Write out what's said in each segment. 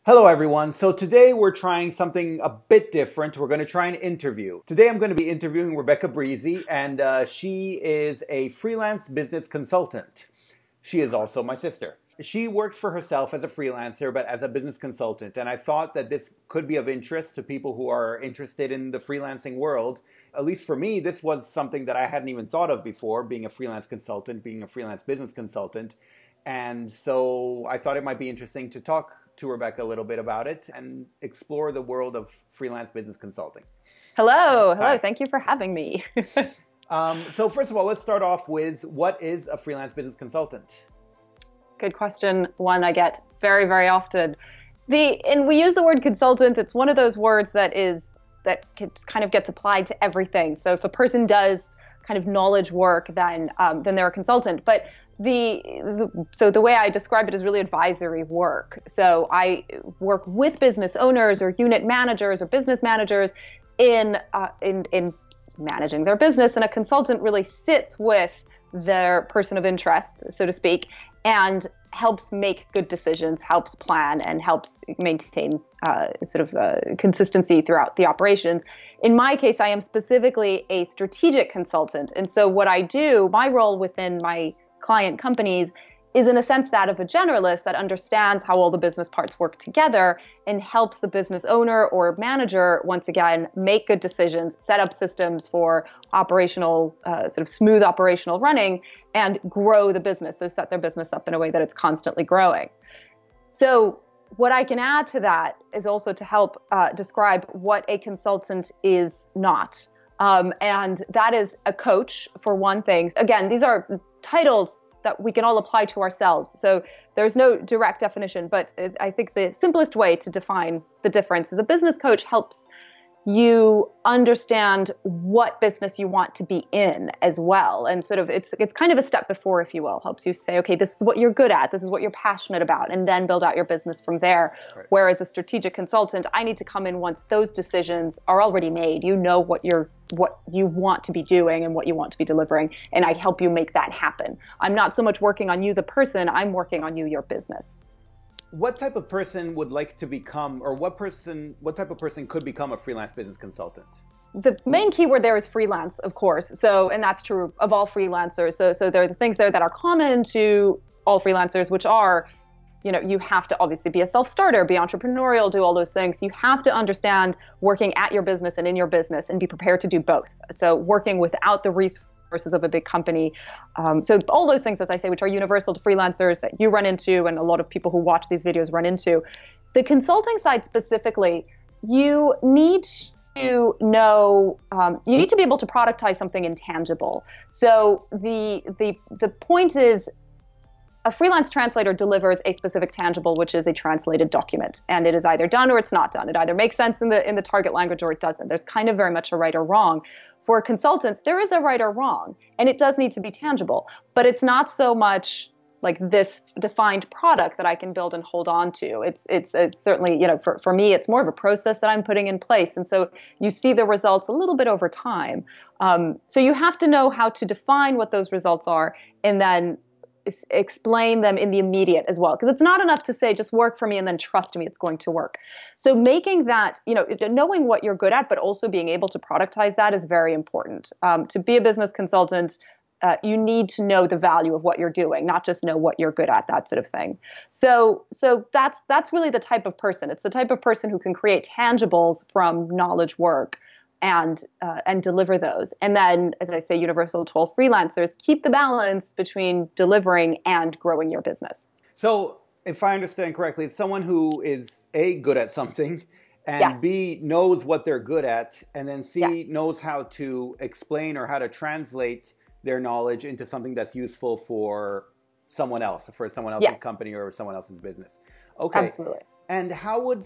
Hello everyone. So today we're trying something a bit different. We're going to try an interview. Today I'm going to be interviewing Rebecca Breezy, and she is a freelance business consultant. She is also my sister. She works for herself as a freelancer, but as a business consultant. And I thought that this could be of interest to people who are interested in the freelancing world. At least for me, this was something that I hadn't even thought of before, being a freelance consultant, being a freelance business consultant. And so I thought it might be interesting to talk to Rebecca a little bit about it and explore the world of freelance business consulting. Hello. Hi. Thank you for having me. So first of all, let's start off with what is a freelance business consultant? Good question. One I get very, very often. And we use the word consultant. It's one of those words that kind of gets applied to everything. So if a person does kind of knowledge work, then they're a consultant. But so the way I describe it is really advisory work. So I work with business owners or unit managers or business managers in managing their business, and a consultant really sits with their person of interest, so to speak, and helps make good decisions, helps plan, and helps maintain consistency throughout the operations. In my case, I am specifically a strategic consultant. And so what I do, my role within my client companies, is in a sense that of a generalist that understands how all the business parts work together and helps the business owner or manager, once again, make good decisions, set up systems for operational, smooth operational running, and grow the business. So set their business up in a way that it's constantly growing. So what I can add to that is also to help describe what a consultant is not. And that is a coach, for one thing. Again, these are titles that we can all apply to ourselves. So there's no direct definition, but I think the simplest way to define the difference is a business coach helps you understand what business you want to be in as well. And it's kind of a step before, if you will, helps you say, okay, this is what you're good at, this is what you're passionate about, and then build out your business from there. Right. Whereas a strategic consultant, I need to come in once those decisions are already made. You know what you want to be doing and what you want to be delivering, and I help you make that happen. I'm not so much working on you, the person, I'm working on you, your business. What type of person would like to become, or what type of person could become a freelance business consultant? The main keyword there is freelance, of course. So, and that's true of all freelancers. So there are the things there that are common to all freelancers, which are, you have to obviously be a self-starter, be entrepreneurial, do all those things. You have to understand working at your business and in your business and be prepared to do both. So working without the resources of a big company. So all those things, as I say, which are universal to freelancers that you run into and a lot of people who watch these videos run into. The consulting side specifically, you need to know, you need to be able to productize something intangible. So the point is, a freelance translator delivers a specific tangible, which is a translated document, and it is either done or it's not done. It either makes sense in the target language or it doesn't. There's kind of very much a right or wrong. For consultants, there is a right or wrong, and it does need to be tangible, but it's not so much like this defined product that I can build and hold on to. It's certainly, for me, it's more of a process that I'm putting in place. And so you see the results a little bit over time. So you have to know how to define what those results are and then explain them in the immediate as well. Because it's not enough to say, just work for me and then trust me, it's going to work. So making that, knowing what you're good at, but also being able to productize that is very important. To be a business consultant, you need to know the value of what you're doing, not just know what you're good at, that sort of thing. So that's really the type of person. It's the type of person who can create tangibles from knowledge work and deliver those. And then, as I say, universal to all freelancers, keep the balance between delivering and growing your business. So if I understand correctly, it's someone who is A, good at something, and yes, B, knows what they're good at, and then C, yes, knows how to explain or how to translate their knowledge into something that's useful for someone else, for someone else's yes, company or someone else's business. Okay. Absolutely. And how would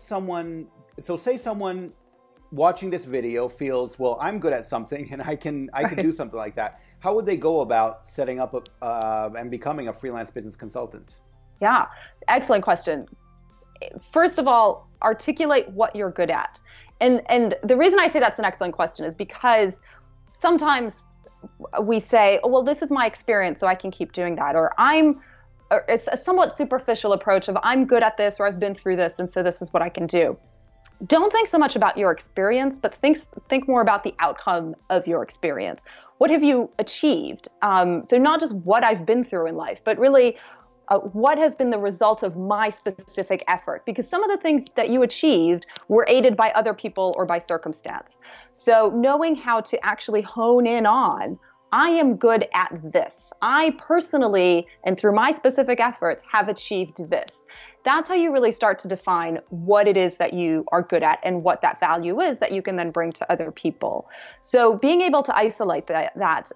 say someone watching this video feels, well, I'm good at something and I can do something like that. How would they go about setting up and becoming a freelance business consultant? Yeah, excellent question. First of all, articulate what you're good at. And the reason I say that's an excellent question is because sometimes we say, oh, well, this is my experience, so I can keep doing that. Or it's a somewhat superficial approach of I'm good at this or I've been through this and so this is what I can do. Don't think so much about your experience, but think more about the outcome of your experience. What have you achieved? So not just what I've been through in life, but really what has been the result of my specific effort? Because some of the things that you achieved were aided by other people or by circumstance. So knowing how to actually hone in on, I am good at this. I personally, and through my specific efforts, have achieved this. That's how you really start to define what it is that you are good at and what that value is that you can then bring to other people. So being able to isolate that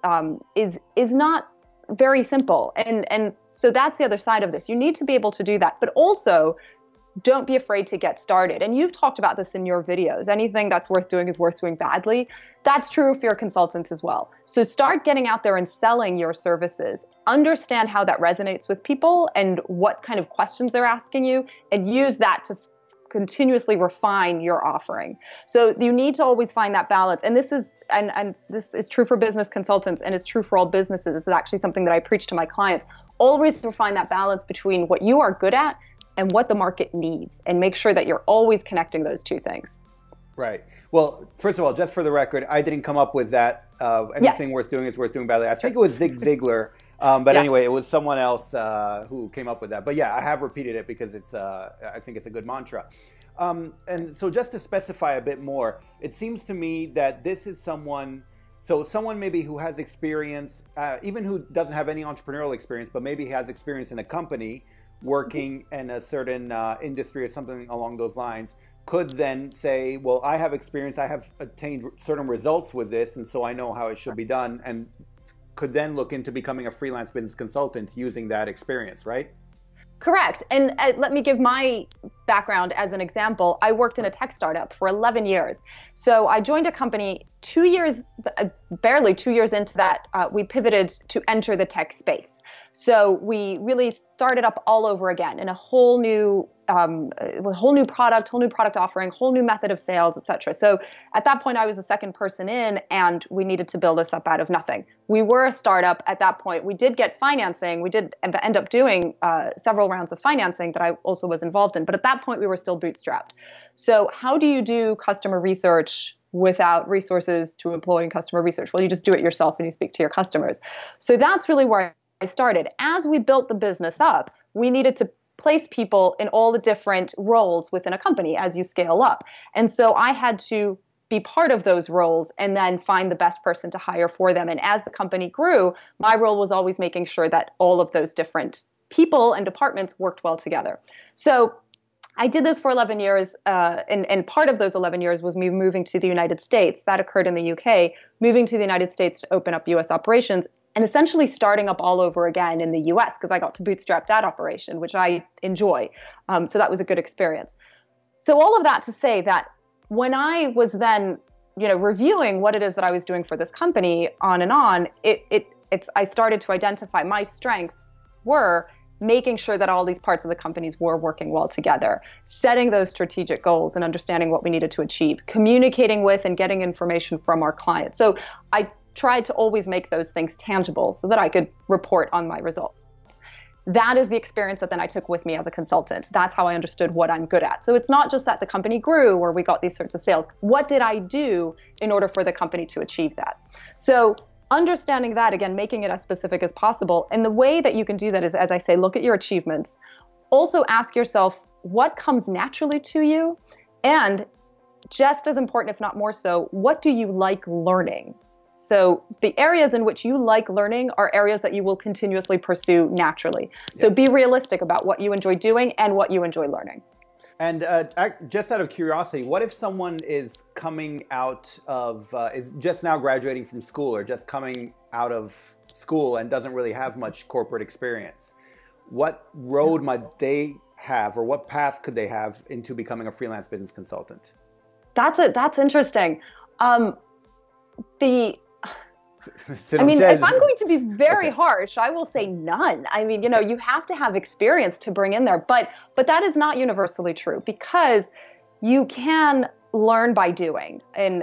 is not very simple. And so that's the other side of this. You need to be able to do that, but also don't be afraid to get started. And you've talked about this in your videos. Anything that's worth doing is worth doing badly. That's true if you're a consultant as well. So start getting out there and selling your services. Understand how that resonates with people and what kind of questions they're asking you, and use that to continuously refine your offering. So you need to always find that balance. And this is true for business consultants, and it's true for all businesses. This is actually something that I preach to my clients. Always refine that balance between what you are good at and what the market needs, and make sure that you're always connecting those two things. Right. Well, first of all, just for the record, I didn't come up with that. Anything worth doing is worth doing badly. I think it was Zig Ziglar. But anyway, it was someone else who came up with that. But yeah, I have repeated it because I think it's a good mantra. And so just to specify a bit more, it seems to me that this is someone maybe who has experience, even who doesn't have any entrepreneurial experience, but maybe has experience in a company working in a certain industry or something along those lines, could then say, well, I have experience, I have attained certain results with this, and so I know how it should be done, and could then look into becoming a freelance business consultant using that experience, right? Correct. And let me give my background as an example. I worked in a tech startup for 11 years. So I joined a company 2 years, barely 2 years into that, we pivoted to enter the tech space. So we really started up all over again in a whole new product offering, whole new method of sales, etc. So at that point, I was the second person in, and we needed to build this up out of nothing. We were a startup at that point. We did get financing. We did end up doing several rounds of financing that I also was involved in. But at that point, we were still bootstrapped. So how do you do customer research without resources to employ in customer research? Well, you just do it yourself and you speak to your customers. So that's really where I started. As we built the business up, we needed to place people in all the different roles within a company as you scale up. And so I had to be part of those roles and then find the best person to hire for them. And as the company grew, my role was always making sure that all of those different people and departments worked well together. So I did this for 11 years, and part of those 11 years was me moving to the United States. That occurred in the UK, moving to the United States to open up US operations, and essentially starting up all over again in the US, because I got to bootstrap that operation, which I enjoy. So that was a good experience. So all of that to say that when I was then, reviewing what it is that I was doing for this company on and on, I started to identify my strengths were making sure that all these parts of the companies were working well together, setting those strategic goals and understanding what we needed to achieve, communicating with and getting information from our clients. So I tried to always make those things tangible so that I could report on my results. That is the experience that then I took with me as a consultant. That's how I understood what I'm good at. So it's not just that the company grew or we got these sorts of sales. What did I do in order for the company to achieve that? So understanding that, again, making it as specific as possible. And the way that you can do that is, as I say, look at your achievements. Also ask yourself what comes naturally to you. And just as important, if not more so, what do you like learning? So the areas in which you like learning are areas that you will continuously pursue naturally. So be realistic about what you enjoy doing and what you enjoy learning. And just out of curiosity, what if someone is coming out of, is just now graduating from school or just coming out of school and doesn't really have much corporate experience? What road might they have, or what path could they have into becoming a freelance business consultant? That's interesting. If I'm going to be very harsh, I will say none. I mean, you have to have experience to bring in there, but that is not universally true, because you can learn by doing. And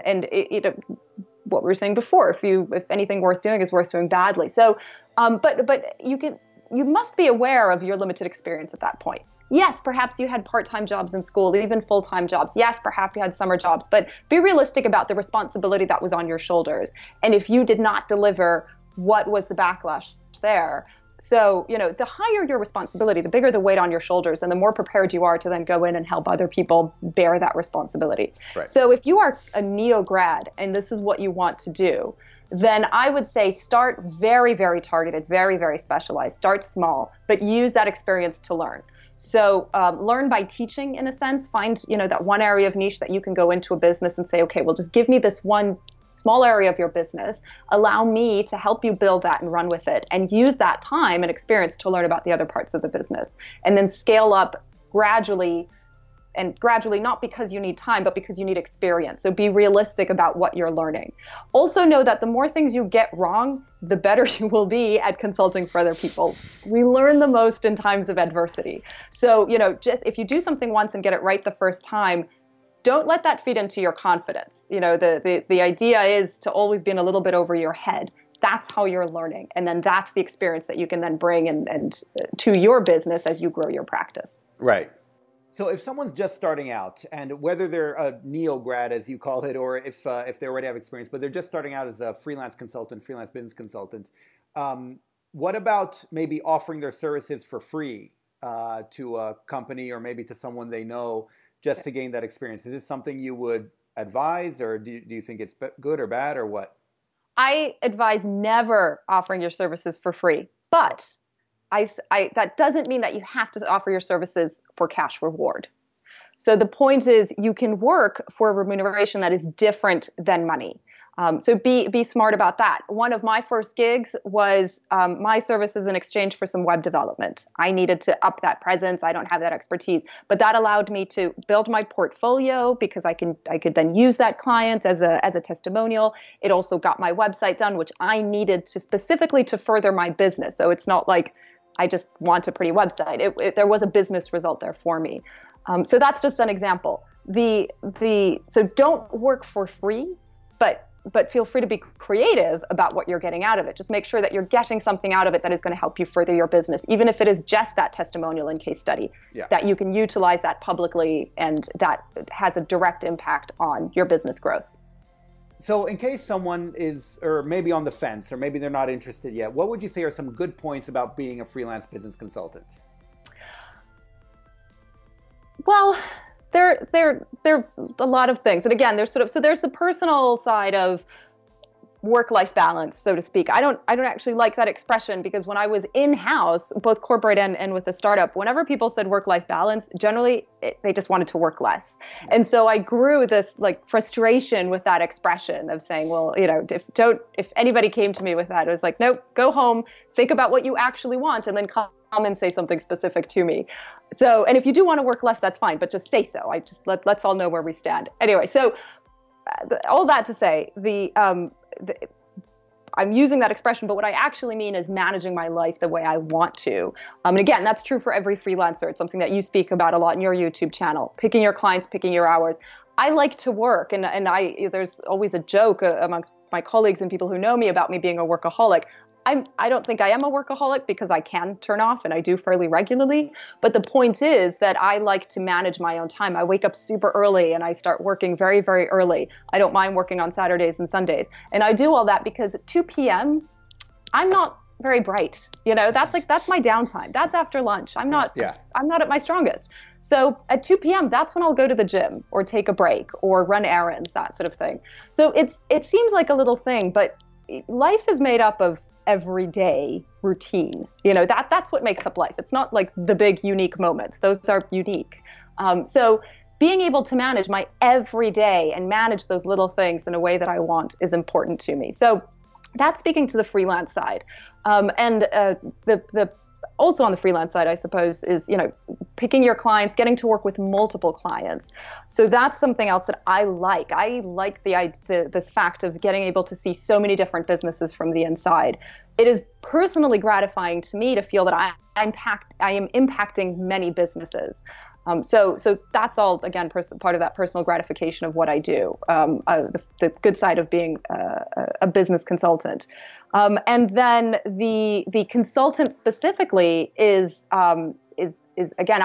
what we were saying before, if anything worth doing is worth doing badly. So, but you can, you must be aware of your limited experience at that point. Yes, perhaps you had part-time jobs in school, even full-time jobs. Yes, perhaps you had summer jobs, but be realistic about the responsibility that was on your shoulders. And if you did not deliver, what was the backlash there? So, the higher your responsibility, the bigger the weight on your shoulders, and the more prepared you are to then go in and help other people bear that responsibility. Right. So if you are a neo-grad and this is what you want to do, then I would say start very, very targeted, very, very specialized. Start small, but use that experience to learn. So learn by teaching, in a sense. Find, that one area of niche that you can go into a business and say, okay, well, just give me this one small area of your business. Allow me to help you build that and run with it, and use that time and experience to learn about the other parts of the business. And then scale up gradually, and gradually, not because you need time, but because you need experience. So be realistic about what you're learning. Also know that the more things you get wrong, the better you will be at consulting for other people. We learn the most in times of adversity. So, just if you do something once and get it right the first time, don't let that feed into your confidence. The idea is to always be in a little bit over your head. That's how you're learning. And then that's the experience that you can then bring and to your business as you grow your practice. Right. So if someone's just starting out, and whether they're a neo-grad, as you call it, or if they already have experience, but they're just starting out as a freelance consultant, freelance business consultant, what about maybe offering their services for free to a company or maybe to someone they know just to gain that experience? Is this something you would advise, or do you think it's good or bad, or what? I advise never offering your services for free, but that doesn't mean that you have to offer your services for cash reward. So the point is, you can work for a remuneration that is different than money. So be smart about that. One of my first gigs was my services in exchange for some web development. I needed to up that presence. I don't have that expertise, but that allowed me to build my portfolio because I could then use that client as a testimonial. It also got my website done, which I needed to specifically to further my business. So it's not like I just want a pretty website. There was a business result there for me. So that's just an example. So don't work for free, but feel free to be creative about what you're getting out of it. Just make sure that you're getting something out of it that is going to help you further your business, even if it is just that testimonial and case study, that you can utilize that publicly and that has a direct impact on your business growth. So in case someone is, or maybe on the fence, or maybe they're not interested yet, what would you say are some good points about being a freelance business consultant? Well, there are a lot of things. And again, there's the personal side of work-life balance, so to speak. I don't actually like that expression, because when I was in-house, both corporate and with a startup, whenever people said work-life balance, generally they just wanted to work less. And so I grew this frustration with that expression of saying, well, if anybody came to me with that, it was like, nope, go home, think about what you actually want, and then come and say something specific to me. So, and if you do want to work less, that's fine, but just say so. Let's all know where we stand. Anyway, so all that to say, I'm using that expression, but what I actually mean is managing my life the way I want to. And again, that's true for every freelancer. It's something that you speak about a lot in your YouTube channel, picking your clients, picking your hours. I like to work, and there's always a joke amongst my colleagues and people who know me about me being a workaholic. I don't think I am a workaholic, because I can turn off, and I do fairly regularly. But the point is that I like to manage my own time. I wake up super early and I start working very, very early. I don't mind working on Saturdays and Sundays. And I do all that because at 2 p.m., I'm not very bright. That's my downtime. That's after lunch. I'm not at my strongest. So at 2 p.m., that's when I'll go to the gym or take a break or run errands, that sort of thing. So it seems like a little thing, but life is made up of everyday routine. That's what makes up life. It's not like the big unique moments. Those are unique. So being able to manage my everyday and manage those little things in a way that I want is important to me. So that's speaking to the freelance side. And the also on the freelance side, I suppose, is, picking your clients, getting to work with multiple clients. So that's something else that I like. I like this fact of getting able to see so many different businesses from the inside. It is personally gratifying to me to feel that I am impacting many businesses. So that's all, again, part of that personal gratification of what I do, the good side of being a business consultant. And then the consultant specifically is again,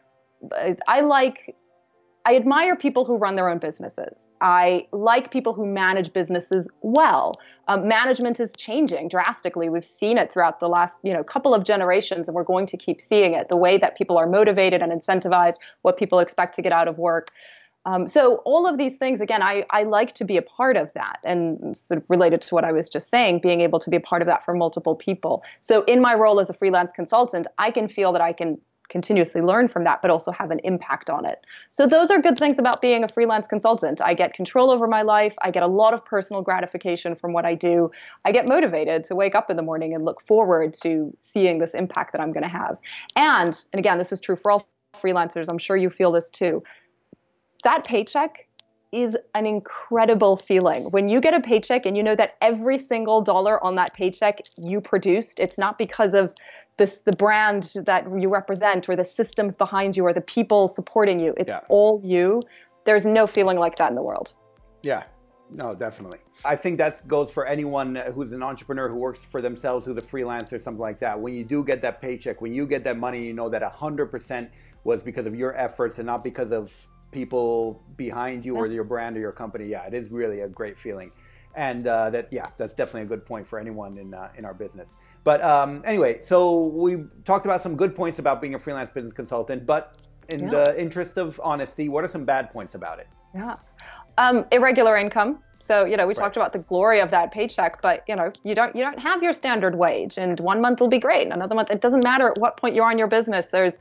I admire people who run their own businesses. I like people who manage businesses well. Management is changing drastically. We've seen it throughout the last, couple of generations, and we're going to keep seeing it. The way that people are motivated and incentivized, what people expect to get out of work. So all of these things, again, I like to be a part of that, and sort of related to what I was just saying, being able to be a part of that for multiple people. So in my role as a freelance consultant, I can feel that I can continuously learn from that, but also have an impact on it. So those are good things about being a freelance consultant. I get control over my life. I get a lot of personal gratification from what I do. I get motivated to wake up in the morning and look forward to seeing this impact that I'm going to have. And again, this is true for all freelancers. I'm sure you feel this too. That paycheck is an incredible feeling. When you get a paycheck and you know that every single dollar on that paycheck you produced, it's not because of the brand that you represent or the systems behind you or the people supporting you. It's all you. There's no feeling like that in the world. Yeah, no, definitely. I think that goes for anyone who's an entrepreneur, who works for themselves, who's a freelancer, something like that. When you do get that paycheck, when you get that money, you know that 100% was because of your efforts and not because of people behind you or your brand or your company. Yeah, it is really a great feeling. And that's definitely a good point for anyone in our business. But anyway, so we talked about some good points about being a freelance business consultant, but in the interest of honesty, what are some bad points about it? Yeah. Irregular income. So, we talked about the glory of that paycheck, but you don't have your standard wage, and one month will be great. And another month, it doesn't matter at what point you're on your business. There's,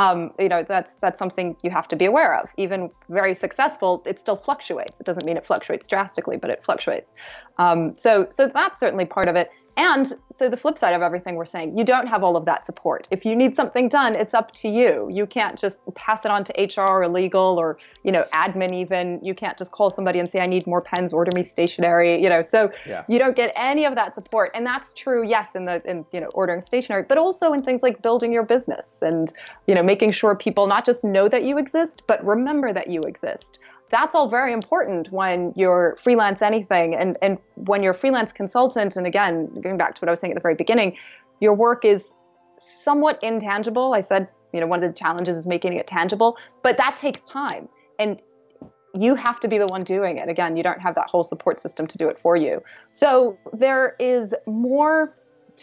that's something you have to be aware of. Even very successful, it still fluctuates. It doesn't mean it fluctuates drastically, but it fluctuates. So that's certainly part of it. And so the flip side of everything we're saying, you don't have all of that support. If you need something done, it's up to you. You can't just pass it on to HR or legal or, admin even. You can't just call somebody and say, I need more pens, order me stationery, So you don't get any of that support. And that's true, yes, in ordering stationery, but also in things like building your business and, making sure people not just know that you exist, but remember that you exist. That's all very important when you're freelance anything. And when you're a freelance consultant, and again, going back to what I was saying at the very beginning, your work is somewhat intangible. I said, one of the challenges is making it tangible, but that takes time. And you have to be the one doing it. Again, you don't have that whole support system to do it for you. So there is more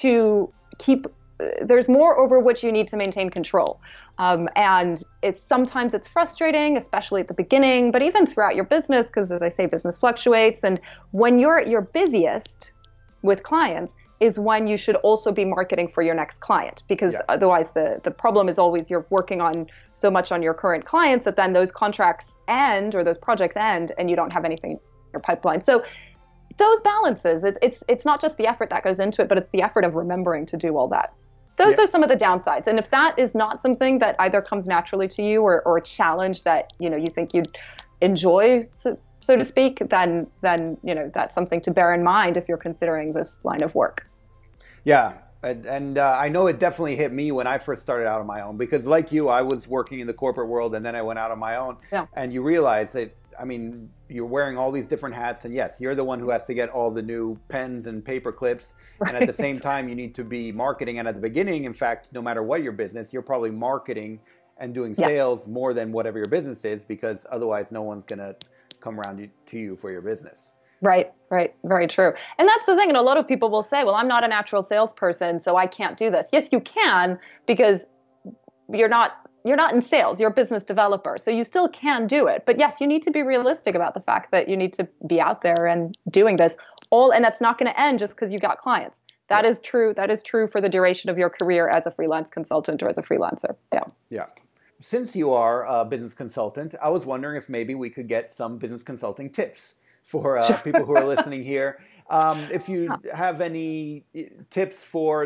there's more over which you need to maintain control. And sometimes it's frustrating, especially at the beginning, but even throughout your business, because as I say, business fluctuates. And when you're at your busiest with clients is when you should also be marketing for your next client, because otherwise the problem is always you're working on so much on your current clients that then those contracts end or those projects end and you don't have anything in your pipeline. So those balances, it's not just the effort that goes into it, but it's the effort of remembering to do all that. Those are some of the downsides. And if that is not something that either comes naturally to you or a challenge that, you think you'd enjoy, so to speak, then that's something to bear in mind if you're considering this line of work. Yeah. And I know it definitely hit me when I first started out on my own, because like you, I was working in the corporate world and then I went out on my own. Yeah. And you realize that, you're wearing all these different hats, and yes, you're the one who has to get all the new pens and paper clips. Right. And at the same time, you need to be marketing. And at the beginning, in fact, no matter what your business, you're probably marketing and doing sales more than whatever your business is, because otherwise no one's going to come around to you for your business. Right. Very true. And that's the thing. And a lot of people will say, well, I'm not a natural salesperson, so I can't do this. Yes, you can, because you're not in sales, you're a business developer. So you still can do it. But yes, you need to be realistic about the fact that you need to be out there and doing this and that's not going to end just because you got clients. That is true. That is true for the duration of your career as a freelance consultant or as a freelancer. Yeah. Since you are a business consultant, I was wondering if maybe we could get some business consulting tips for people who are listening here. If you have any tips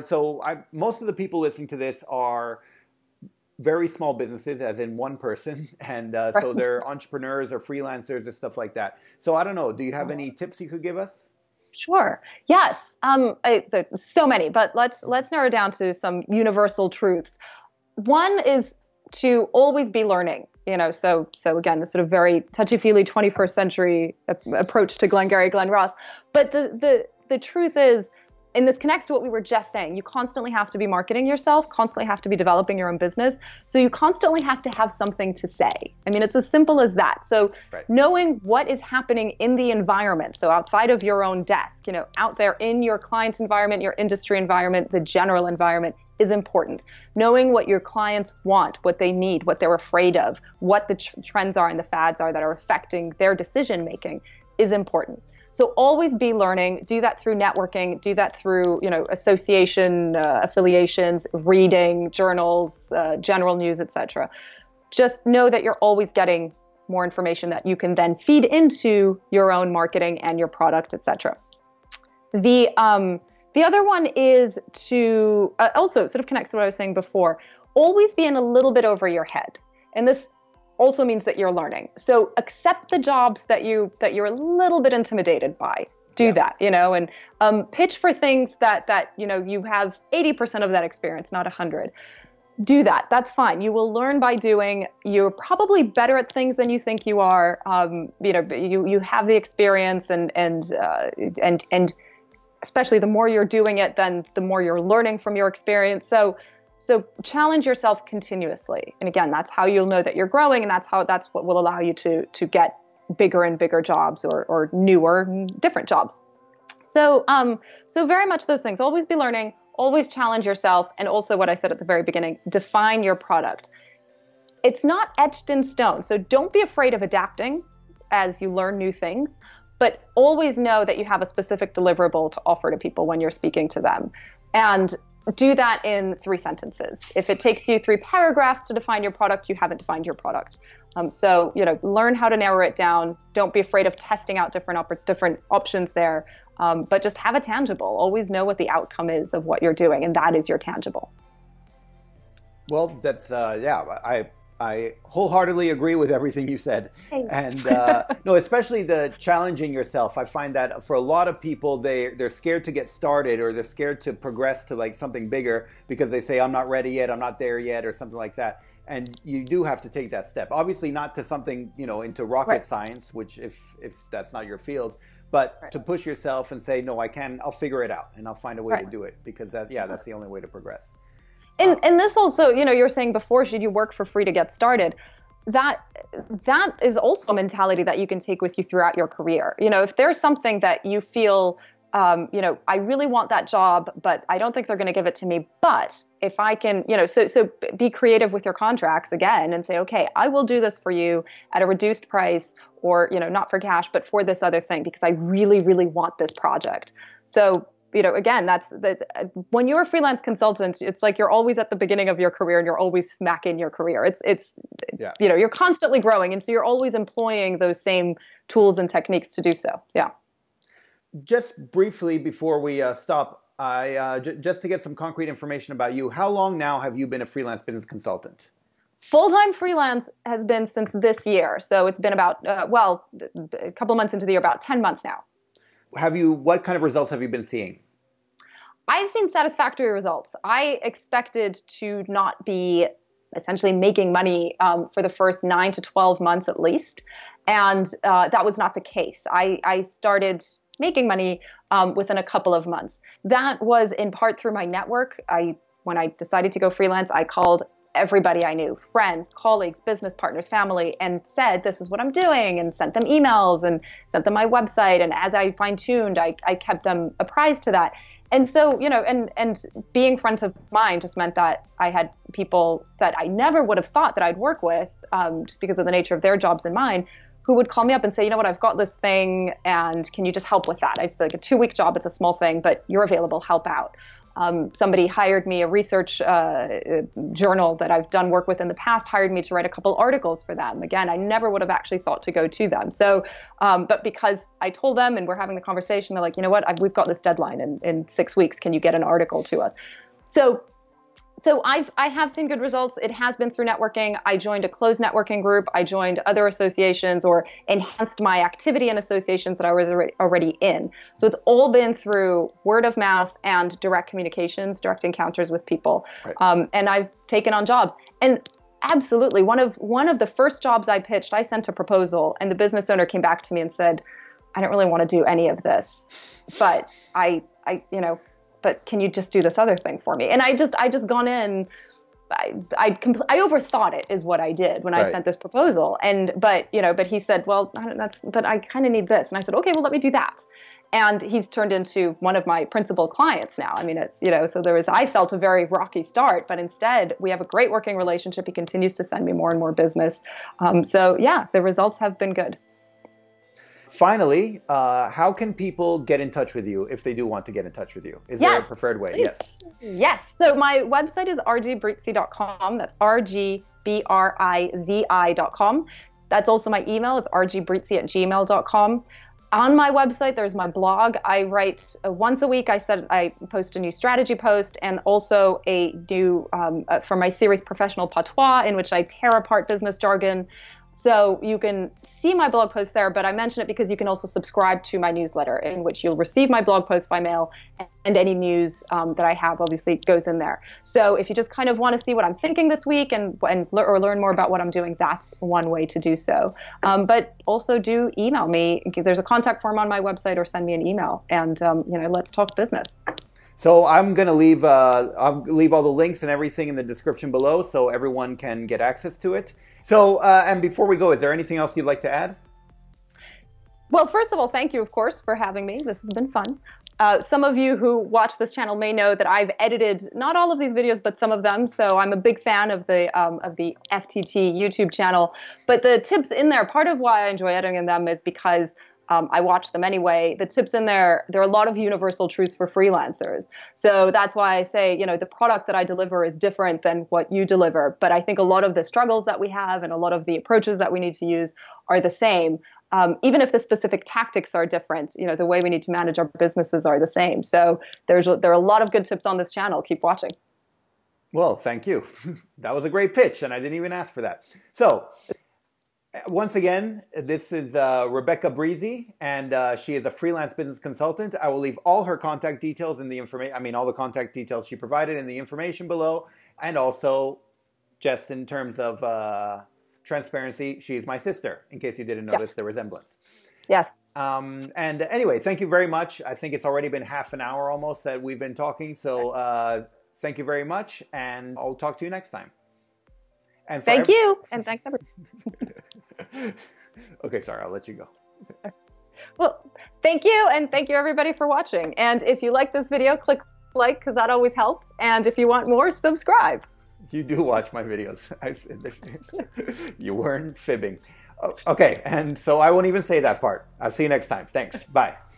most of the people listening to this are very small businesses, as in one person, and so they're entrepreneurs or freelancers or stuff like that. So I don't know, do you have any tips you could give us? Sure. Yes. So many, but let's narrow down to some universal truths. One is to always be learning. So again, the sort of very touchy-feely 21st century approach to Glengarry Glen Ross. But the truth is, and this connects to what we were just saying, you constantly have to be marketing yourself, constantly have to be developing your own business. So you constantly have to have something to say. I mean, it's as simple as that. So knowing what is happening in the environment, so outside of your own desk, out there in your client environment, your industry environment, the general environment, is important. Knowing what your clients want, what they need, what they're afraid of, what the trends are and the fads are that are affecting their decision making is important. So always be learning. Do that through networking. Do that through association affiliations, reading journals, general news, etc. Just know that you're always getting more information that you can then feed into your own marketing and your product, etc. The other one is to also sort of connects to what I was saying before, always be in a little bit over your head. And this also means that you're learning. So accept the jobs that you're a little bit intimidated by. Do that, and pitch for things that you have 80% of that experience, not 100. Do that. That's fine. You will learn by doing. You're probably better at things than you think you are. You have the experience and especially the more you're doing it, then the more you're learning from your experience. So challenge yourself continuously. And again, that's how you'll know that you're growing, and that's what will allow you to get bigger and bigger jobs or newer, different jobs. So very much those things. Always be learning, always challenge yourself, and also what I said at the very beginning, define your product. It's not etched in stone, so don't be afraid of adapting as you learn new things. But always know that you have a specific deliverable to offer to people when you're speaking to them. And do that in 3 sentences. If it takes you 3 paragraphs to define your product, you haven't defined your product. So learn how to narrow it down. Don't be afraid of testing out different options there. But just have a tangible. Always know what the outcome is of what you're doing, and that is your tangible. Well, that's, I wholeheartedly agree with everything you said. Thanks. And no, especially the challenging yourself. I find that for a lot of people, they're scared to get started, or they're scared to progress to like something bigger because they say, I'm not ready yet, I'm not there yet, or something like that. And you do have to take that step. Obviously not to something, into rocket science, which if that's not your field, but to push yourself and say, no, I'll figure it out and I'll find a way to do it, because that's the only way to progress. And this also, you were saying before, should you work for free to get started? That is also a mentality that you can take with you throughout your career. If there's something that you feel, I really want that job, but I don't think they're going to give it to me. But if I can, so be creative with your contracts again and say, okay, I will do this for you at a reduced price, or, not for cash, but for this other thing, because I really, really want this project. So again, when you're a freelance consultant, it's like you're always at the beginning of your career and you're always smack in your career. It's you're constantly growing. And so you're always employing those same tools and techniques to do so. Yeah. Just briefly before we stop, just to get some concrete information about you, how long now have you been a freelance business consultant? Full-time freelance has been since this year. So it's been about, a couple months into the year, about 10 months now. What kind of results have you been seeing? I've seen satisfactory results. I expected to not be essentially making money for the first 9 to 12 months at least. And that was not the case. I started making money within a couple of months. That was in part through my network. When I decided to go freelance, I called everybody I knew, friends, colleagues, business partners, family, and said, this is what I'm doing, and sent them emails and sent them my website. And as I fine-tuned, I kept them apprised to that. And so, and being front of mind just meant that I had people that I never would have thought that I'd work with, just because of the nature of their jobs and mine, who would call me up and say, I've got this thing, and can you just help with that? It's like a 2-week job. It's a small thing, but you're available, help out. Somebody hired me, a research journal that I've done work with in the past, hired me to write a couple articles for them. Again, I never would have actually thought to go to them. So, but because I told them and we're having the conversation, they're like, we've got this deadline in 6 weeks. Can you get an article to us? So I have seen good results. It has been through networking. I joined a closed networking group. I joined other associations or enhanced my activity in associations that I was already in. So it's all been through word of mouth and direct communications, direct encounters with people. Right. And I've taken on jobs. And absolutely. One of the first jobs I pitched, I sent a proposal, and the business owner came back to me and said, I don't really want to do any of this, but but can you just do this other thing for me? And I just gone in. I overthought it is what I did when I sent this proposal. But he said, well, but I kind of need this. And I said, okay, well, let me do that. And he's turned into one of my principal clients now. I mean, it's, so I felt a very rocky start, but instead we have a great working relationship. He continues to send me more and more business. So yeah, the results have been good. Finally, how can people get in touch with you if they do want to get in touch with you? Is there a preferred way? Please. Yes. So my website is rgbrizzi.com. That's rgbrizi.com. That's also my email. It's rgbrizzi@gmail.com. On my website, there's my blog. I write once a week. I post a new strategy post, and also a new for my series Professional Patois, in which I tear apart business jargon. So you can see my blog post there, but I mention it because you can also subscribe to my newsletter, in which you'll receive my blog post by mail, and any news that I have obviously goes in there. So if you just kind of want to see what I'm thinking this week or learn more about what I'm doing, that's one way to do so. But also do email me. There's a contact form on my website, or send me an email, and let's talk business. So I'm going to leave all the links and everything in the description below so everyone can get access to it. So, and before we go, is there anything else you'd like to add? Well, first of all, thank you, of course, for having me. This has been fun. Some of you who watch this channel may know that I've edited not all of these videos, but some of them. So I'm a big fan of the FTT YouTube channel. But the tips in there, part of why I enjoy editing them is because I watch them anyway. The tips in there are a lot of universal truths for freelancers. So that's why I say, the product that I deliver is different than what you deliver. But I think a lot of the struggles that we have and a lot of the approaches that we need to use are the same. Even if the specific tactics are different, the way we need to manage our businesses are the same. So there are a lot of good tips on this channel. Keep watching. Well, thank you. That was a great pitch, and I didn't even ask for that. So, once again, this is Rebecca Brizzi, and she is a freelance business consultant. I will leave all her contact details in the all the contact details she provided in the information below. And also, just in terms of transparency, she's my sister, in case you didn't notice the resemblance. Yes. And anyway, thank you very much. I think it's already been half an hour almost that we've been talking. So thank you very much, and I'll talk to you next time. And thank you, and thanks everyone. Okay, sorry, I'll let you go. Well, thank you, and thank you everybody for watching. And if you like this video, click like, because that always helps. And if you want more, subscribe. You do watch my videos. You weren't fibbing. Okay, and so I won't even say that part. I'll see you next time. Thanks. Bye.